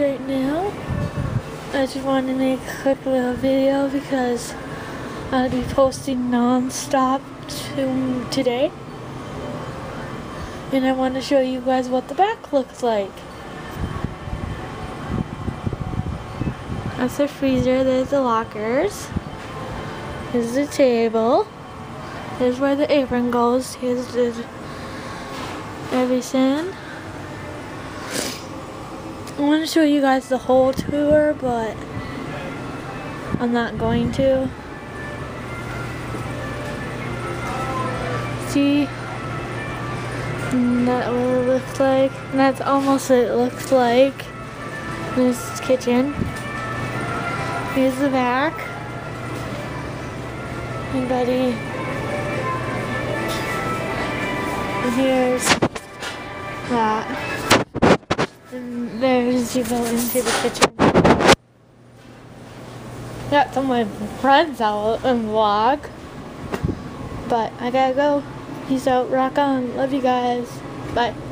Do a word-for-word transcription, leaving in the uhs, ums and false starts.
right now. I just wanted to make a quick little video because I'll be posting non-stop to today. And I want to show you guys what the back looks like. That's the freezer, there's the lockers. Here's the table. Here's where the apron goes. Here's the everything. I want to show you guys the whole tour, but I'm not going to. See? And that's what it looks like. And that's almost what it looks like. This is the kitchen. Here's the back. Anybody? And here's that. And there's you go into the kitchen. Got some of my friends out and vlog. But I gotta go. Peace out. Rock on. Love you guys. Bye.